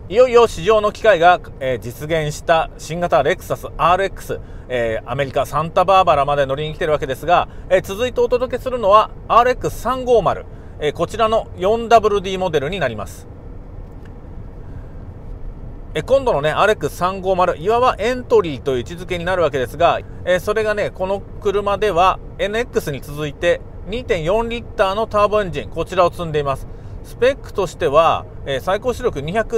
いよいよ市場の機会が、実現した新型レクサス RX、アメリカ・サンタバーバラまで乗りに来てるわけですが、続いてお届けするのは RX350、こちらの 4WD モデルになります。今度のね RX350、いわばエントリーという位置づけになるわけですが、それがね、この車では NX に続いて 2.4 リッターのターボエンジン、こちらを積んでいます。スペックとしては、最高出力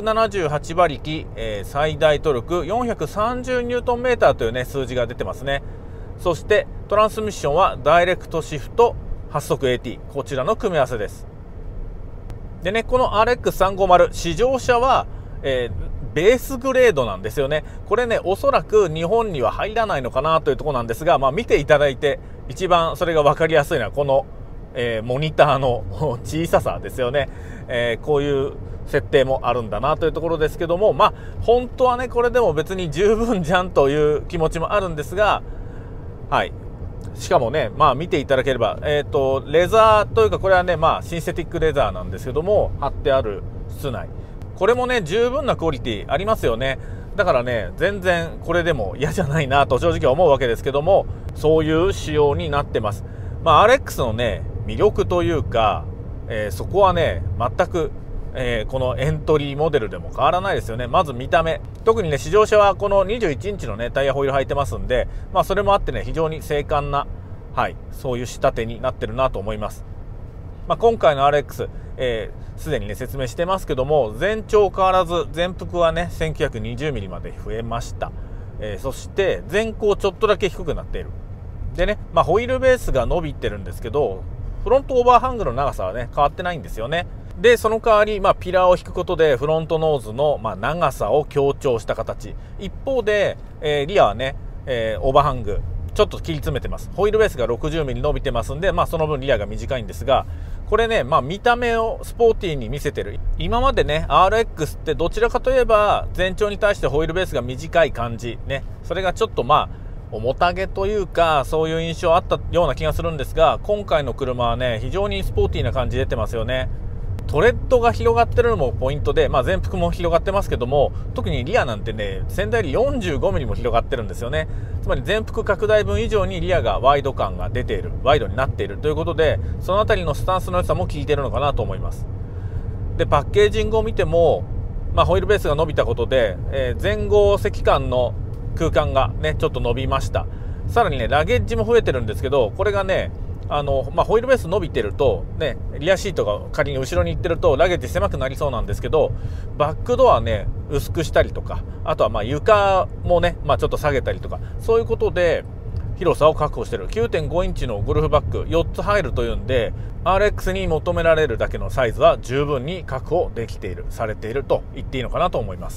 278馬力、最大トルク430ニュートンメーターというね、数字が出てますね。そしてトランスミッションはダイレクトシフト8速 AT、こちらの組み合わせです。でね、この RX350、試乗車は、ベースグレードなんですよね。これね、おそらく日本には入らないのかなというところなんですが、見ていただいて一番それが分かりやすいのはこのモニターの小ささですよね。こういう設定もあるんだなというところですけども、本当はね、これでも別に十分じゃんという気持ちもあるんですが、はい。しかもね、見ていただければ、レザーというか、これはね、シンセティックレザーなんですけども、貼ってある室内。これもね、十分なクオリティありますよね。だからね、全然これでも嫌じゃないなと正直思うわけですけども、そういう仕様になってます。RX のね、魅力というか、そこはね、全く、このエントリーモデルでも変わらないですよね。まず見た目。特にね、試乗車はこの21インチのね、タイヤホイール履いてますんで、それもあってね、非常に精悍な、はい、そういう仕立てになってるなと思います。今回の RX、すでにね、説明してますけども、全長変わらず、全幅はね、1920ミリまで増えました。そして、前高ちょっとだけ低くなっている。でね、ホイールベースが伸びてるんですけど、フロントオーバーハングの長さはね、変わってないんですよね。で、その代わり、ピラーを引くことで、フロントノーズの、長さを強調した形。一方で、リアはね、オーバーハング、ちょっと切り詰めてます。ホイールベースが60ミリ伸びてますんで、その分リアが短いんですが、これね、見た目をスポーティーに見せてる。今までね、RX ってどちらかといえば、全長に対してホイールベースが短い感じ。ね。それがちょっと重たげというか、そういう印象あったような気がするんですが、今回の車はね、非常にスポーティーな感じ出てますよね。トレッドが広がってるのもポイントで、前幅も広がってますけども、特にリアなんてね、先代より45ミリも広がってるんですよね。つまり全幅拡大分以上にリアがワイド感が出ている、ワイドになっているということで、そのあたりのスタンスの良さも効いてるのかなと思います。で、パッケージングを見ても、ホイールベースが伸びたことで、前後席間の空間がね、ちょっと伸びました。さらにね、ラゲッジも増えてるんですけど、これがね、ホイールベース伸びてると、ね、リアシートが仮に後ろに行ってると、ラゲッジ狭くなりそうなんですけど、バックドアね、薄くしたりとか、あとは床もね、ちょっと下げたりとか、そういうことで、広さを確保してる。9.5 インチのゴルフバッグ4つ入るというんで、RX に求められるだけのサイズは十分に確保できている、されていると言っていいのかなと思います。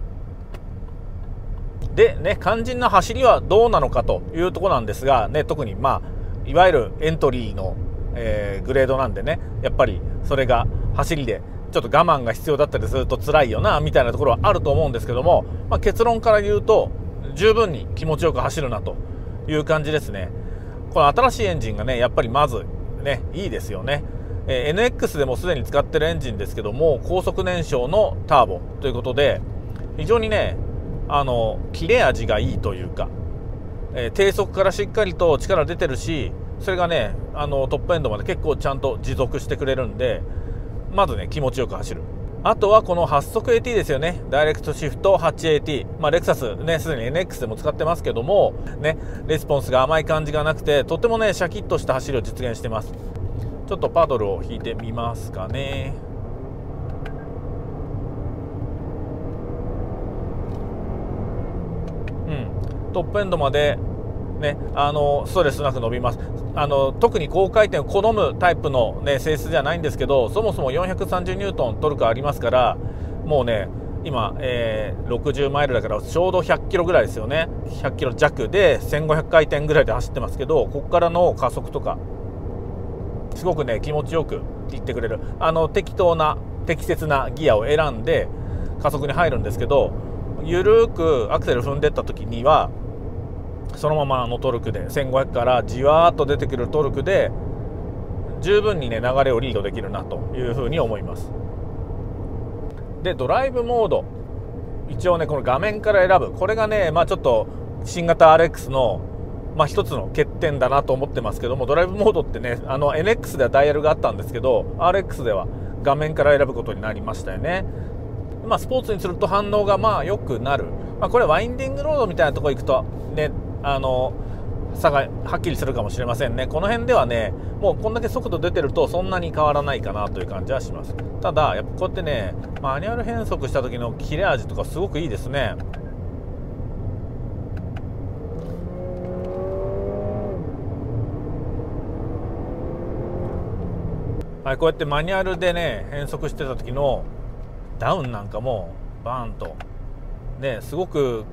でね、肝心な走りはどうなのかというところなんですが、ね、特にいわゆるエントリーの、グレードなんでね、やっぱりそれが走りでちょっと我慢が必要だったりすると辛いよなみたいなところはあると思うんですけども、結論から言うと十分に気持ちよく走るなという感じですね。この新しいエンジンがね、やっぱりまずね、いいですよね。NX でもすでに使ってるエンジンですけども、高速燃焼のターボということで、非常にね、切れ味がいいというか、低速からしっかりと力出てるし、それがね、トップエンドまで結構ちゃんと持続してくれるんで、まずね、気持ちよく走る。あとはこの8速 AT ですよね。ダイレクトシフト 8AT。レクサスね、すでに NX でも使ってますけども、ね、レスポンスが甘い感じがなくて、とってもね、シャキッとした走りを実現してます。ちょっとパドルを引いてみますかね。トップエンドまで、ね、ストレスなく伸びます。特に高回転を好むタイプの、ね、性質じゃないんですけど、そもそも430ニュートントルクありますから、もうね、今、60マイルだからちょうど100キロぐらいですよね。100キロ弱で1500回転ぐらいで走ってますけど、ここからの加速とかすごくね、気持ちよくいってくれる。適切なギアを選んで加速に入るんですけど、ゆるくアクセル踏んでった時にはそのままのトルクで1500からじわーっと出てくるトルクで十分にね、流れをリードできるなというふうに思います。 でドライブモード、一応ねこの画面から選ぶ、これがねちょっと新型 RX の一つの欠点だなと思ってますけども、ドライブモードってねNX ではダイヤルがあったんですけど RX では画面から選ぶことになりましたよね。スポーツにすると反応が良くなる、これワインディングロードみたいなところ行くとね差がはっきりするかもしれませんね。この辺ではねもうこんだけ速度出てるとそんなに変わらないかなという感じはします。ただやっぱこうやってねマニュアル変速した時の切れ味とかすごくいいですね。はい、こうやってマニュアルでね変速してた時のダウンなんかもバーンとねすごく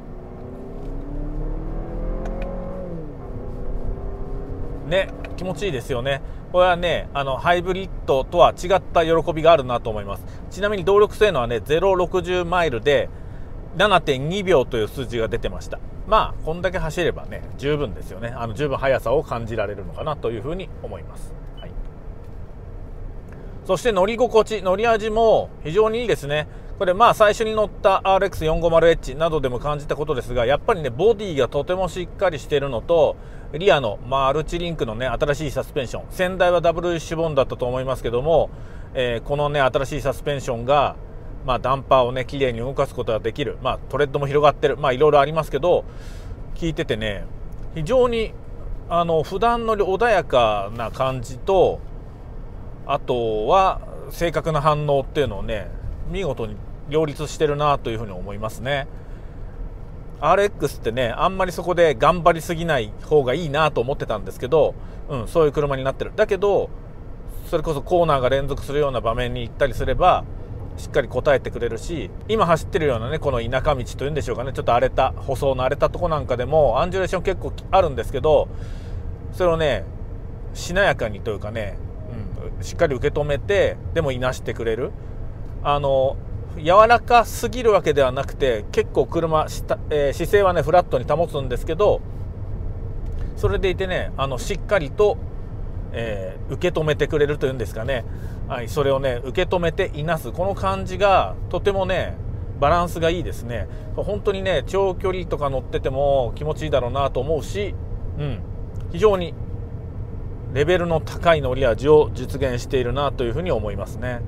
ね気持ちいいですよね。これはねハイブリッドとは違った喜びがあるなと思います。ちなみに動力性能はね060マイルで 7.2 秒という数字が出てました。こんだけ走ればね十分ですよね。十分速さを感じられるのかなというふうに思います。はい、そして乗り心地、乗り味も非常にいいですね。これ最初に乗った RX450H などでも感じたことですが、やっぱりねボディがとてもしっかりしているのと、リアの、マルチリンクのね新しいサスペンション、先代はダブルシボンだったと思いますけども、このね新しいサスペンションが、ダンパーをね綺麗に動かすことができる、トレッドも広がってる、いろいろありますけど、聞いててね非常に普段の穏やかな感じと、あとは正確な反応っていうのをね見事に両立してるなというふうに思いますね。RX ってねあんまりそこで頑張りすぎない方がいいなと思ってたんですけど、そういう車になってる。だけどそれこそコーナーが連続するような場面に行ったりすればしっかり応えてくれるし、今走ってるようなねこの田舎道というんでしょうかね、ちょっと荒れた舗装の荒れたとこなんかでもアンジュレーション結構あるんですけど、それをねしなやかにというかね、しっかり受け止めてでもいなしてくれる、柔らかすぎるわけではなくて結構姿勢はねフラットに保つんですけど、それでいてねしっかりと、受け止めてくれるというんですかね、それをね受け止めていなすこの感じがとてもねバランスがいいですね。本当にね長距離とか乗ってても気持ちいいだろうなと思うし、非常にレベルの高い乗り味を実現しているなというふうに思いますね。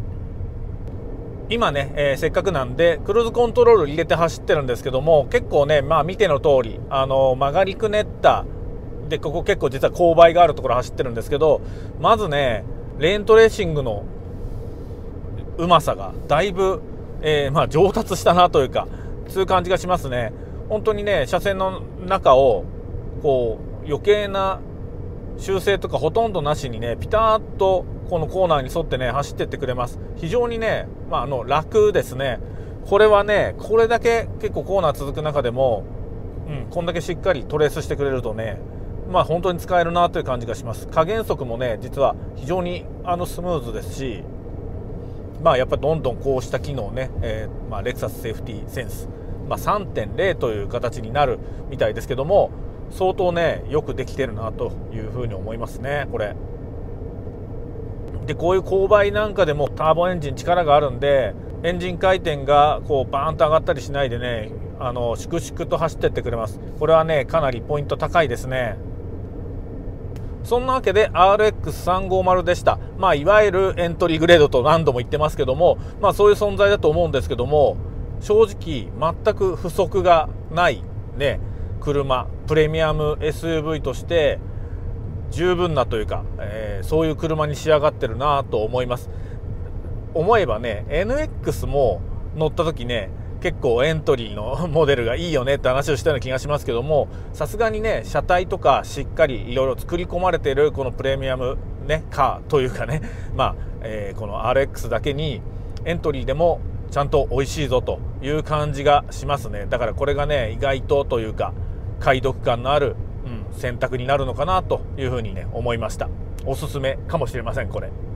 今ね、せっかくなんでクルーズコントロール入れて走ってるんですけども、結構ね見ての通り曲がりくねったで、ここ結構実は勾配があるところ走ってるんですけど、まずねレーントレーシングのうまさがだいぶ、上達したなというかそういう感じがしますね。本当にね車線の中をこう余計な修正とかほとんどなしにねピタッとこのコーナーに沿ってね走ってってくれます。非常にね、楽ですね。これはねこれだけ結構コーナー続く中でも、こんだけしっかりトレースしてくれるとね本当に使えるなという感じがします。加減速もね実は非常にスムーズですし、やっぱりどんどんこうした機能ね、レクサスセーフティーセンス、3.0 という形になるみたいですけども、相当ねよくできてるなというふうに思いますね。これでこういう勾配なんかでもターボエンジン力があるんで、エンジン回転がこうバーンと上がったりしないでね粛々と走ってってくれます。これはねかなりポイント高いですね。そんなわけで RX350 でした。いわゆるエントリーグレードと何度も言ってますけども、そういう存在だと思うんですけども、正直全く不足がないね車、プレミアム SUV として十分なというか、そういう車に仕上がってるなと思います。思えばね NX も乗った時ね結構エントリーのモデルがいいよねって話をしたような気がしますけども、さすがにね車体とかしっかりいろいろ作り込まれているこのプレミアムねカーというかね、この RX だけにエントリーでもちゃんと美味しいぞという感じがしますね。だからこれがね意外とというか解読感のある、選択になるのかなというふうにね思いました。おすすめかもしれませんこれ。